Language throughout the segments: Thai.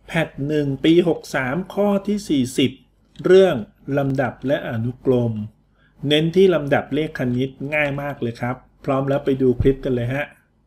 แพท1ปี63ข้อที่40เรื่องลำดับและอนุกรมเน้นที่ลำดับเลขคณิตง่ายมากเลยครับพร้อมแล้วไปดูคลิปกันเลยฮะ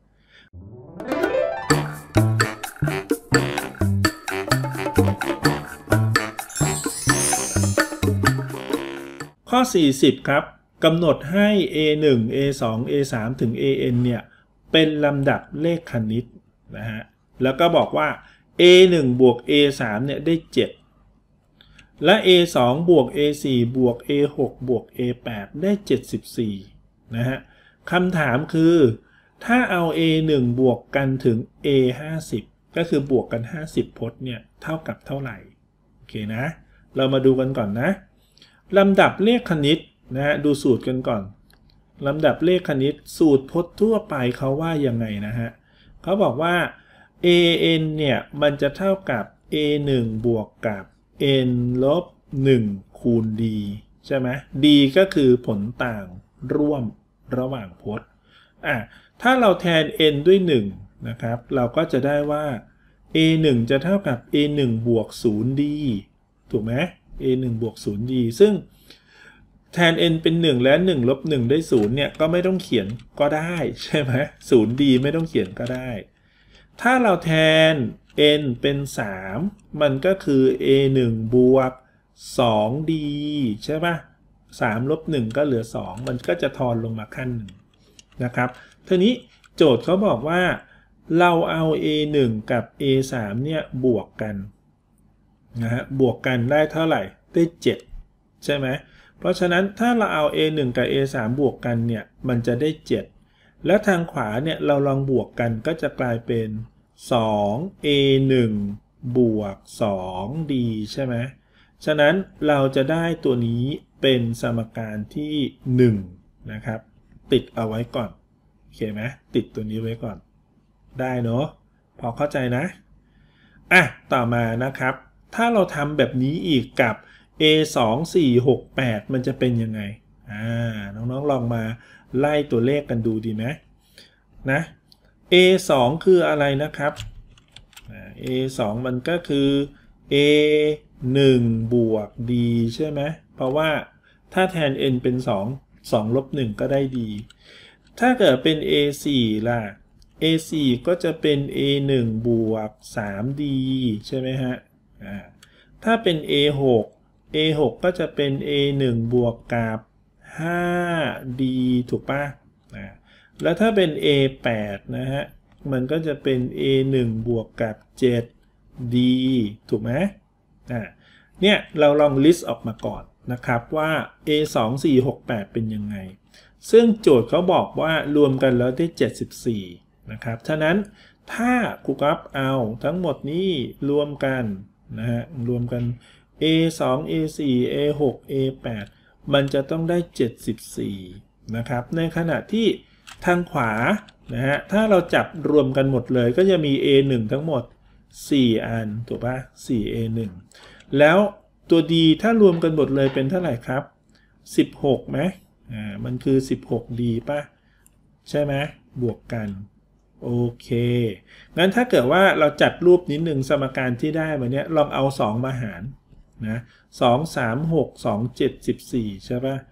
ข้อ40ครับกำหนดให้ A1 A2 A3 ถึง AN เนี่ยเป็นลำดับเลขคณิตนะฮะแล้วก็บอกว่า A1 บวก A3 เนี่ยได้7และ A2 บวก A4 บวก A6 บวก A8 ได้74นะฮะคำถามคือถ้าเอา A1 บวกกันถึง A50 ก็คือบวกกัน50พจน์เนี่ยเท่ากับเท่าไหร่โอเคนะเรามาดูกันก่อนนะลำดับเลขคณิตนะฮะดูสูตรกันก่อนลำดับเลขคณิตสูตรพจน์ทั่วไปเขาว่ายังไงนะฮะเขาบอกว่า an เนี่ยมันจะเท่ากับ a1 บวกกับ n ลบ1คูณ d ใช่ไหม d ก็คือผลต่างร่วมระหว่างพจน์ถ้าเราแทน n ด้วย1นะครับเราก็จะได้ว่า a1 จะเท่ากับ a1 บวก 0d ถูกไหม a1 บวก 0d ซึ่งแทน n เป็น1และ1ลบ1ได้0เนี่ยก็ไม่ต้องเขียนก็ได้ใช่ไหม 0d ไม่ต้องเขียนก็ได้ถ้าเราแทน n เป็น3มันก็คือ a1 บวก 2d ใช่ปะ3ลบ1ก็เหลือ2มันก็จะทอนลงมาขั้นหนึ่งนะครับทีนี้โจทย์เขาบอกว่าเราเอา a1 กับ a3 เนี่ยบวกกันนะฮะบวกกันได้เท่าไหร่ได้7ใช่ไหมเพราะฉะนั้นถ้าเราเอา a1 กับ a3 บวกกันเนี่ยมันจะได้7แล้วทางขวาเนี่ยเราลองบวกกันก็จะกลายเป็น2a1 บวก 2d ใช่ไหมฉะนั้นเราจะได้ตัวนี้เป็นสมการที่1นะครับติดเอาไว้ก่อนโอเคไหมติดตัวนี้ไว้ก่อนได้เนาะพอเข้าใจนะต่อมานะครับถ้าเราทำแบบนี้อีกกับ a2 4 6 8มันจะเป็นยังไงน้องๆลองมาไล่ตัวเลขกันดูดีไหมนะ a2 คืออะไรนะครับ a2 มันก็คือ a1 บวก d ใช่ไหมเพราะว่าถ้าแทน n เป็น2ลบ1ก็ได้ d ถ้าเกิดเป็น a4 ล่ะ a4 ก็จะเป็น a1 บวก 3d ใช่ไหมฮะถ้าเป็น a6 ก็จะเป็น a1 บวกกับ 5d ถูกปะแล้วถ้าเป็น a8 นะฮะมันก็จะเป็น a1 บวกกับ 7d ถูกไหมเนี่ยเราลอง list ออกมาก่อนนะครับว่า a2 4 6 8เป็นยังไงซึ่งโจทย์เขาบอกว่ารวมกันแล้วได้74นะครับฉะนั้นถ้าครูก๊อฟเอาทั้งหมดนี้รวมกันนะฮะรวมกัน a2 a4 a6 a8 มันจะต้องได้74นะครับในขณะที่ทางขวานะฮะถ้าเราจับรวมกันหมดเลยก็จะมี a1 ทั้งหมด4อันถูกปะ4a1 แล้วตัว d ถ้ารวมกันหมดเลยเป็นเท่าไหร่ครับ16ไหมมันคือ 16d ป่ะใช่ไหมบวกกันโอเคงั้นถ้าเกิดว่าเราจัดรูปนิดหนึ่งสมการที่ได้มาเนี้ยลองเอา2มาหารนะ2 3 6 2 7 14ใช่ป่ะ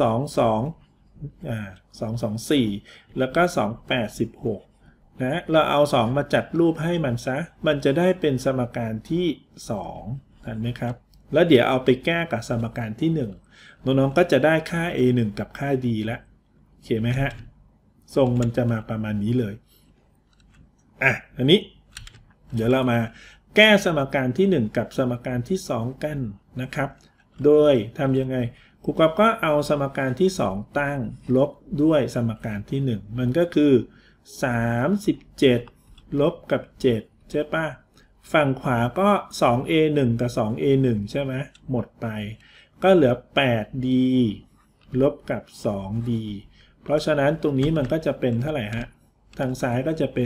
2 4แล้วก็2 8 16นะเราเอา2มาจัดรูปให้มันซะมันจะได้เป็นสมการที่2ทันไหมครับแล้วเดี๋ยวเอาไปแก้กับสมการที่1น้องๆก็จะได้ค่า a1 กับค่า d แล้วโอเคไหมฮะทรงมันจะมาประมาณนี้เลยอันนี้เดี๋ยวเรามาแก้สมการที่1กับสมการที่2กันนะครับโดยทำยังไงครูก๊อฟก็เอาสมการที่2ตั้งลบด้วยสมการที่1มันก็คือ37ลบกับ7ใช่ปะฝั่งขวาก็ 2a1 กับ 2a1 ใช่ไหมหมดไปก็เหลือ 8d ลบกับ 2d เพราะฉะนั้นตรงนี้มันก็จะเป็นเท่าไหร่ฮะทางซ้ายก็จะเป็น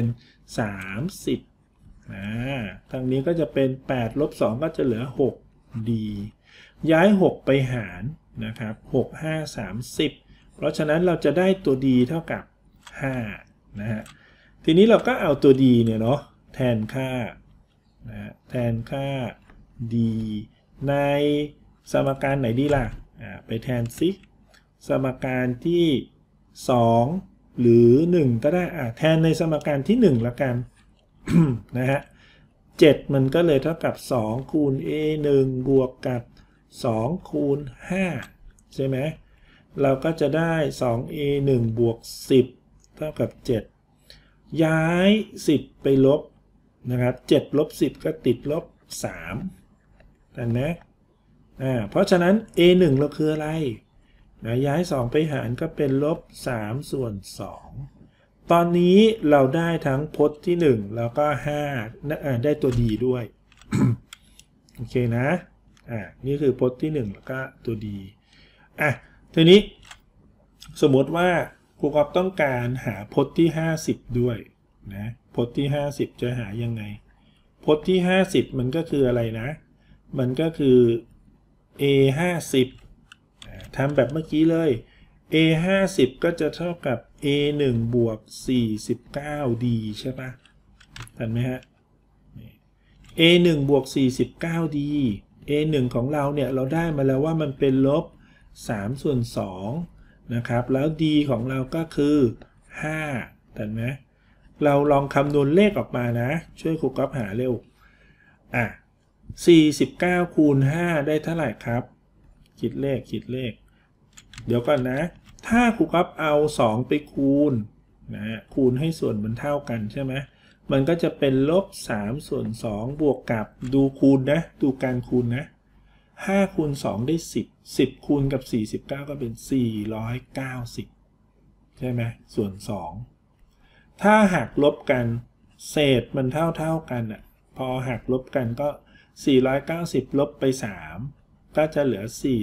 30ทางนี้ก็จะเป็น8ลบ2ก็จะเหลือ 6d ย้าย6ไปหารนะครับ6 5 30เพราะฉะนั้นเราจะได้ตัว d เท่ากับ5นะฮะทีนี้เราก็เอาตัว d เนี่ยเนาะแทนค่านะแทนค่า d ในสมการไหนดีล่ะไปแทนซิสมการที่ 2 หรือ 1 ก็ได้แทนในสมการที่ 1 ละกัน นะฮะ7มันก็เลยเท่ากับ2คูณ a 1บวกกับ2คูณ5ใช่ไหมเราก็จะได้ 2a 1บวก10เท่ากับ7ย้าย10ไปลบนะครับ7ลบ10ก็ติดลบ3เห็นไหมเพราะฉะนั้น a 1เราคืออะไรนะย้าย2ไปหารก็เป็นลบ3ส่วน2ตอนนี้เราได้ทั้งพจน์ที่1แล้วก็5ได้ตัว d ด้วย โอเคนะนี่คือพจน์ที่1แล้วก็ตัว d ทีนี้สมมติว่าครูกอล์ฟต้องการหาพจน์ที่50ด้วยนะพจน์ที่50จะหายังไงพจน์ที่50มันก็คืออะไรนะมันก็คือ a 50ทำแบบเมื่อกี้เลย a 50ก็จะเท่ากับ a 1บวก 49d ใช่ปะเห็นไหมฮะ a 1บวก 49d a 1ของเราเนี่ยเราได้มาแล้วว่ามันเป็นลบ3ส่วน2นะครับแล้ว d ของเราก็คือ5เห็นไหมเราลองคำนวณเลขออกมานะช่วยครูก๊อฟหาเร็ว49คูณ5ได้เท่าไหร่ครับคิดเลขเดี๋ยวก่อนนะถ้าครูก๊อฟเอา2ไปคูณนะคูณให้ส่วนมันเท่ากันใช่ไหมมันก็จะเป็นลบ3ส่วน2บวกกับดูคูณนะดูการคูณนะ5คูณ2ได้10 10คูณกับ49ก็เป็น490ใช่ไหมส่วน2ถ้าหักลบกันเศษมันเท่ากันพอหักลบกันก็490ลบไป3ก็จะเหลือ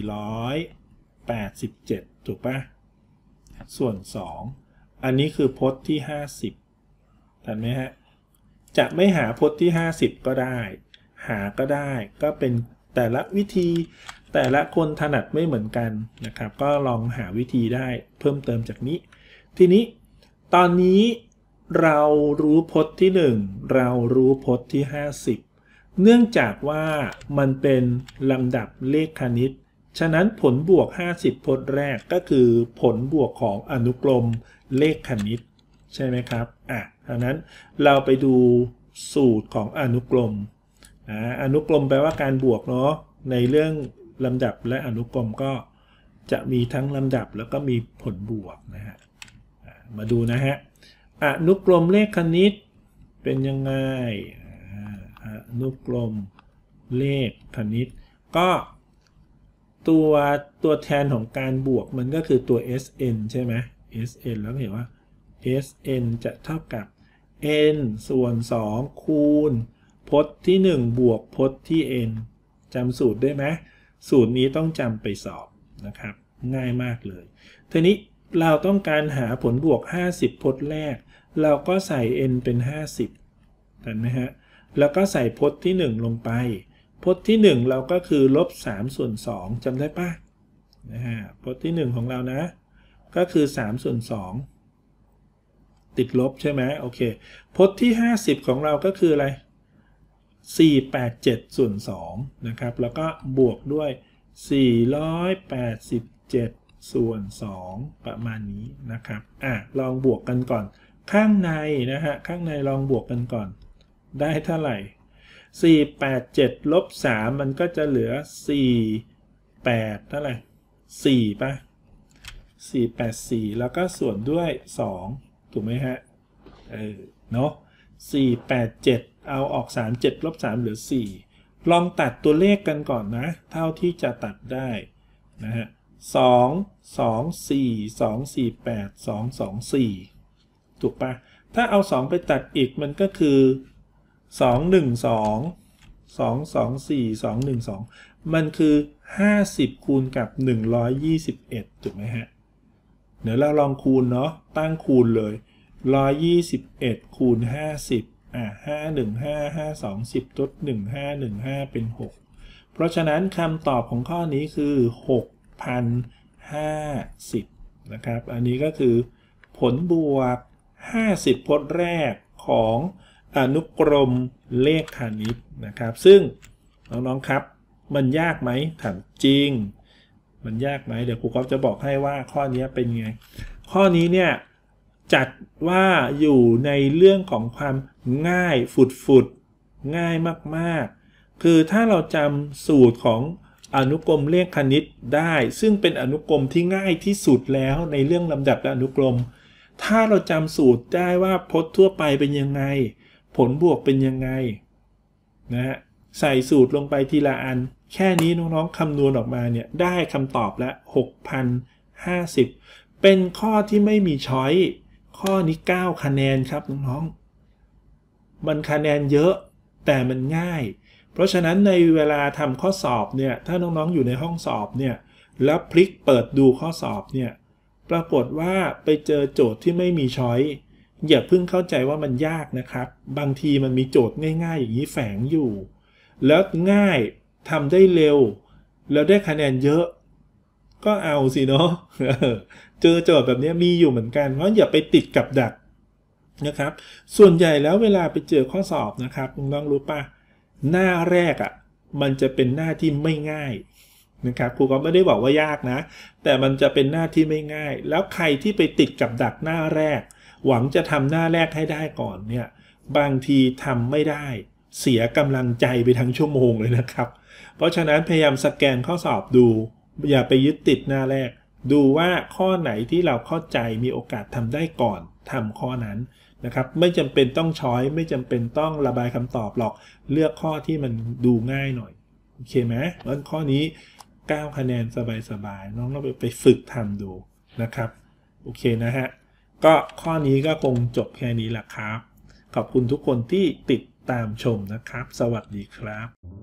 487ถูกปะส่วน2อันนี้คือพจน์ที่50เห็นไหมฮะจะไม่หาพจน์ที่50ก็ได้หาก็ได้ก็เป็นแต่ละวิธีแต่ละคนถนัดไม่เหมือนกันนะครับก็ลองหาวิธีได้เพิ่มเติมจากนี้ทีนี้ตอนนี้เรารู้พจน์ที่1เรารู้พจน์ที่50เนื่องจากว่ามันเป็นลำดับเลขคณิตฉะนั้นผลบวก50พจน์แรกก็คือผลบวกของอนุกรมเลขคณิตใช่ไหมครับดังนั้นเราไปดูสูตรของอนุกรมอนุกรมแปลว่าการบวกเนาะในเรื่องลำดับและอนุกรมก็จะมีทั้งลำดับแล้วก็มีผลบวกนะฮะมาดูนะฮะอนุกรมเลขคณิตเป็นยังไงอนุกรมเลขคณิตก็ตัวแทนของการบวกมันก็คือตัว sn ใช่ไหม sn แล้วเห็นว่า sn จะเท่ากับ n ส่วน2คูณพจน์ที่1บวกพจน์ที่ n จำสูตรได้ไหมสูตรนี้ต้องจำไปสอบนะครับง่ายมากเลยทีนี้เราต้องการหาผลบวก50พจน์แรกเราก็ใส่ n เป็น50เห็นไหมฮะแล้วก็ใส่พจน์ที่1ลงไปพจน์ที่1เราก็คือลบ3ส่วน2จำได้ปะพจน์ที่1ของเรานะก็คือ3ส่วน2ติดลบใช่ไหมโอเคพจน์ที่50ของเราก็คืออะไร487ส่วน2นะครับแล้วก็บวกด้วย487ส่วน2ประมาณนี้นะครับลองบวกกันก่อนข้างในนะฮะข้างในลองบวกกันก่อนได้เท่าไหร่487ลบ3มันก็จะเหลือ48เท่าไหร่4ป่ะ484แล้วก็ส่วนด้วย2ถูกไหมฮะเนาะ487เอาออก37ลบ3เหลือ4ลองตัดตัวเลขกันก่อนนะเท่าที่จะตัดได้นะฮะ2 2 4 2 4 8 2 2 4ถูกปะถ้าเอา2ไปตัดอีกมันก็คือ2 1 2 2 2 4 2 1 2มันคือ50คูณกับ121ถูกไหมฮะเดี๋ยวเราลองคูณเนาะตั้งคูณเลย121คูณ50515 52 10ลด1515เป็น6เพราะฉะนั้นคำตอบของข้อนี้คือ6,050นะครับอันนี้ก็คือผลบวก50พจน์แรกของอนุกรมเลขคณิตนะครับซึ่งน้องๆครับมันยากไหมถามจริงมันยากไหมเดี๋ยวครูก๊อฟจะบอกให้ว่าข้อนี้เป็นไงข้อนี้เนี่ยจัดว่าอยู่ในเรื่องของความง่ายฝุดง่ายมากๆคือถ้าเราจำสูตรของอนุกรมเลขคณิตได้ซึ่งเป็นอนุกรมที่ง่ายที่สุดแล้วในเรื่องลำดับและอนุกรมถ้าเราจำสูตรได้ว่าพจน์ทั่วไปเป็นยังไงผลบวกเป็นยังไงนะฮะใส่สูตรลงไปทีละอันแค่นี้น้องๆคำนวณออกมาเนี่ยได้คำตอบละ 6,050 เป็นข้อที่ไม่มีช้อยข้อนี้9คะแนนครับน้องๆมันคะแนนเยอะแต่มันง่ายเพราะฉะนั้นในเวลาทำข้อสอบเนี่ยถ้าน้องๆอยู่ในห้องสอบเนี่ยแล้วพลิกเปิดดูข้อสอบเนี่ยปรากฏว่าไปเจอโจทย์ที่ไม่มีช้อยอย่าเพิ่งเข้าใจว่ามันยากนะครับบางทีมันมีโจทย์ง่ายๆอย่างนี้แฝงอยู่แล้วง่ายทำได้เร็วแล้วได้คะแนนเยอะก็เอาสิเนาะเจอโจทย์แบบนี้มีอยู่เหมือนกันเพราะอย่าไปติดกับดักนะครับส่วนใหญ่แล้วเวลาไปเจอข้อสอบนะครับน้องๆรู้ป่ะหน้าแรกมันจะเป็นหน้าที่ไม่ง่ายนะครับครูก็ไม่ได้บอกว่ายากนะแต่มันจะเป็นหน้าที่ไม่ง่ายแล้วใครที่ไปติดกับดักหน้าแรกหวังจะทำหน้าแรกให้ได้ก่อนเนี่ยบางทีทำไม่ได้เสียกำลังใจไปทั้งชั่วโมงเลยนะครับเพราะฉะนั้นพยายามสแกนข้อสอบดูอย่าไปยึดติดหน้าแรกดูว่าข้อไหนที่เราเข้าใจมีโอกาสทำได้ก่อนทำข้อนั้นนะครับไม่จำเป็นต้องช้อยไม่จำเป็นต้องระบายคำตอบหรอกเลือกข้อที่มันดูง่ายหน่อยโอเคไหมเพราะข้อนี้9คะแนนสบายๆน้องต้องไปฝึกทำดูนะครับโอเคนะฮะก็ข้อนี้ก็คงจบแค่นี้แหละครับขอบคุณทุกคนที่ติดตามชมนะครับสวัสดีครับ